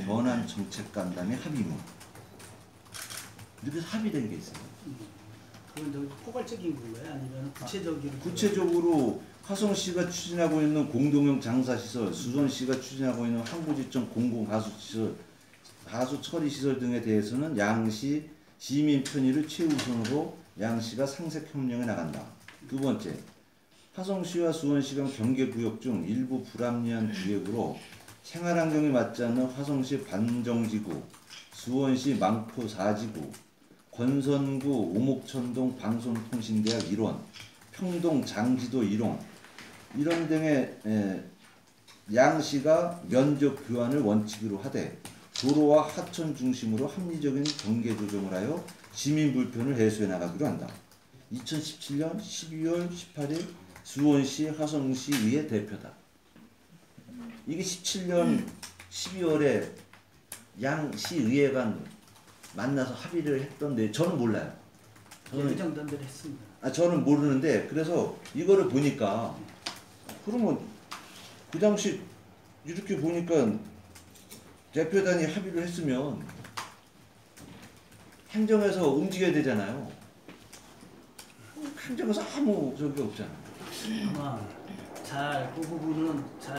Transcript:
현안 정책 간담회 합의문 이렇게 합의된 게 있어요. 그건 좀 포괄적인 건가요? 아니면 구체적으로 화성시가 추진하고 있는 공동형 장사시설, 수원시가 추진하고 있는 항구지청 공공하수시설, 하수처리시설 등에 대해서는 양시 시민 편의를 최우선으로 양시가 상색협력에 나간다. 두 번째, 화성시와 수원시 간 경계구역 중 일부 불합리한 구역으로 생활환경에 맞지 않는 화성시 반정지구, 수원시 망포 4지구, 권선구 오목천동 방송통신대학 일원, 평동 장지도 일원 이런 등의 양시가 면적 교환을 원칙으로 하되 도로와 하천 중심으로 합리적인 경계 조정을 하여 시민 불편을 해소해 나가기로 한다. 2017년 12월 18일 수원시 화성시의회 대표다. 이게 17년 12월에 양시의회가 만나서 합의를 했던데 저는 몰라요. 저는 의정단들 했습니다. 저는 모르는데 그래서 이거를 보니까 그러면 그 당시 이렇게 보니까 대표단이 합의를 했으면 행정에서 움직여야 되잖아요. 행정에서 아무 저기 없잖아요. 아마 잘 그 부분은 잘